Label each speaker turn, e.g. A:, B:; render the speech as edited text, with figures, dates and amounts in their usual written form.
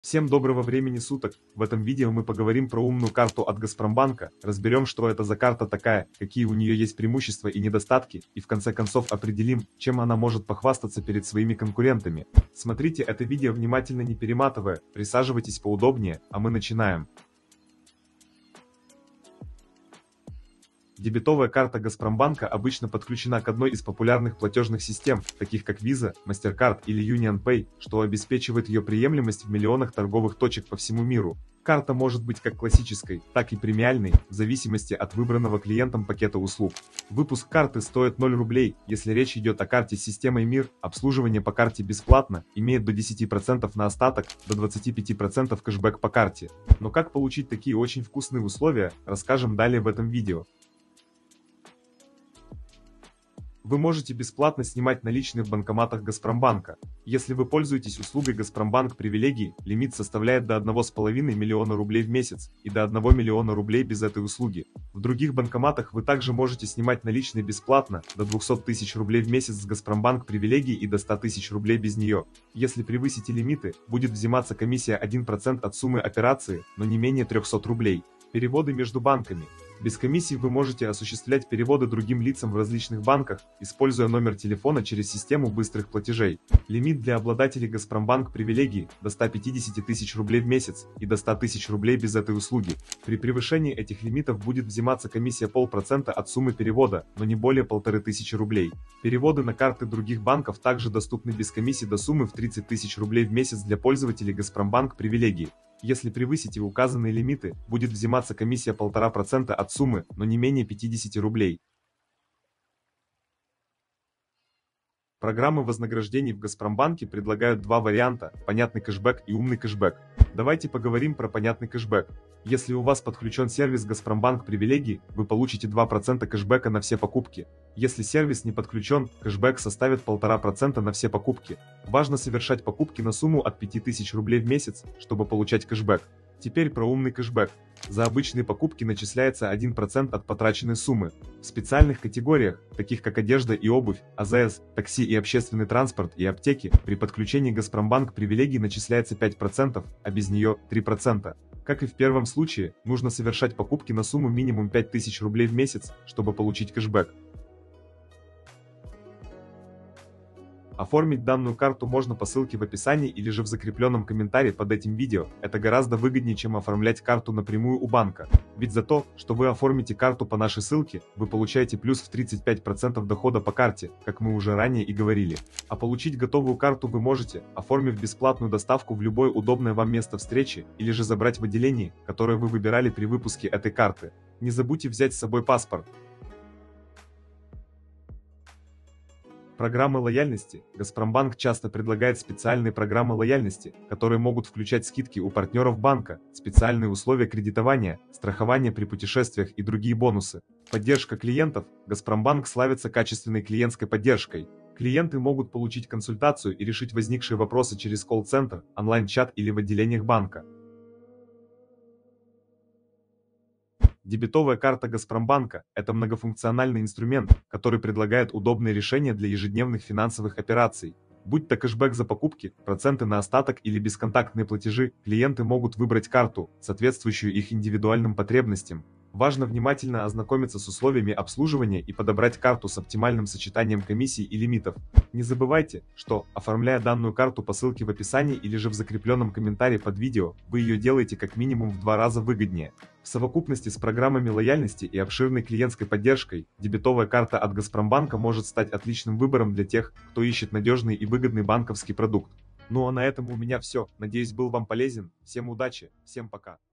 A: Всем доброго времени суток! В этом видео мы поговорим про умную карту от Газпромбанка, разберем, что это за карта такая, какие у нее есть преимущества и недостатки, и в конце концов определим, чем она может похвастаться перед своими конкурентами. Смотрите это видео внимательно, не перематывая, присаживайтесь поудобнее, а мы начинаем. Дебетовая карта Газпромбанка обычно подключена к одной из популярных платежных систем, таких как Visa, MasterCard или UnionPay, что обеспечивает ее приемлемость в миллионах торговых точек по всему миру. Карта может быть как классической, так и премиальной, в зависимости от выбранного клиентом пакета услуг. Выпуск карты стоит 0 рублей, если речь идет о карте с системой МИР, обслуживание по карте бесплатно, имеет до 10% на остаток, до 25% кэшбэк по карте. Но как получить такие очень вкусные условия, расскажем далее в этом видео. Вы можете бесплатно снимать наличные в банкоматах Газпромбанка. Если вы пользуетесь услугой Газпромбанк Привилегии, лимит составляет до 1,5 миллиона рублей в месяц и до 1 миллиона рублей без этой услуги. В других банкоматах вы также можете снимать наличные бесплатно, до 200 тысяч рублей в месяц с Газпромбанк Привилегии и до 100 тысяч рублей без нее. Если превысите лимиты, будет взиматься комиссия 1% от суммы операции, но не менее 300 рублей. Переводы между банками. Без комиссии вы можете осуществлять переводы другим лицам в различных банках, используя номер телефона через систему быстрых платежей. Лимит для обладателей Газпромбанк Привилегии до 150 тысяч рублей в месяц и до 100 тысяч рублей без этой услуги. При превышении этих лимитов будет взиматься комиссия 0,5% от суммы перевода, но не более 1500 рублей. Переводы на карты других банков также доступны без комиссии до суммы в 30 тысяч рублей в месяц для пользователей Газпромбанк Привилегии. Если превысите указанные лимиты, будет взиматься комиссия 1,5% от суммы, но не менее 50 рублей. Программы вознаграждений в Газпромбанке предлагают два варианта – понятный кэшбэк и умный кэшбэк. Давайте поговорим про понятный кэшбэк. Если у вас подключен сервис Газпромбанк Привилегии, вы получите 2% кэшбэка на все покупки. Если сервис не подключен, кэшбэк составит 1,5% на все покупки. Важно совершать покупки на сумму от 5000 рублей в месяц, чтобы получать кэшбэк. Теперь про умный кэшбэк. За обычные покупки начисляется 1% от потраченной суммы. В специальных категориях, таких как одежда и обувь, АЗС, такси и общественный транспорт и аптеки, при подключении Газпромбанк Привилегии начисляется 5%, а без нее 3%. Как и в первом случае, нужно совершать покупки на сумму минимум 5000 рублей в месяц, чтобы получить кэшбэк. Оформить данную карту можно по ссылке в описании или же в закрепленном комментарии под этим видео. Это гораздо выгоднее, чем оформлять карту напрямую у банка. Ведь за то, что вы оформите карту по нашей ссылке, вы получаете плюс в 35% дохода по карте, как мы уже ранее и говорили. А получить готовую карту вы можете, оформив бесплатную доставку в любое удобное вам место встречи, или же забрать в отделении, которое вы выбирали при выпуске этой карты. Не забудьте взять с собой паспорт. Программы лояльности. Газпромбанк часто предлагает специальные программы лояльности, которые могут включать скидки у партнеров банка, специальные условия кредитования, страхование при путешествиях и другие бонусы. Поддержка клиентов. Газпромбанк славится качественной клиентской поддержкой. Клиенты могут получить консультацию и решить возникшие вопросы через колл-центр, онлайн-чат или в отделениях банка. Дебетовая карта Газпромбанка – это многофункциональный инструмент, который предлагает удобные решения для ежедневных финансовых операций. Будь то кэшбэк за покупки, проценты на остаток или бесконтактные платежи, клиенты могут выбрать карту, соответствующую их индивидуальным потребностям. Важно внимательно ознакомиться с условиями обслуживания и подобрать карту с оптимальным сочетанием комиссий и лимитов. Не забывайте, что, оформляя данную карту по ссылке в описании или же в закрепленном комментарии под видео, вы ее делаете как минимум в 2 раза выгоднее. В совокупности с программами лояльности и обширной клиентской поддержкой, дебетовая карта от Газпромбанка может стать отличным выбором для тех, кто ищет надежный и выгодный банковский продукт. Ну а на этом у меня все. Надеюсь, был вам полезен. Всем удачи, всем пока.